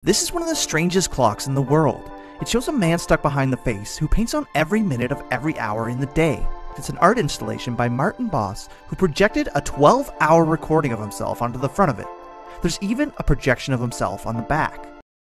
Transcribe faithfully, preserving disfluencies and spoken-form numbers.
This is one of the strangest clocks in the world. It shows a man stuck behind the face who paints on every minute of every hour in the day. It's an art installation by Martin Boss, who projected a twelve hour recording of himself onto the front of it. There's even a projection of himself on the back.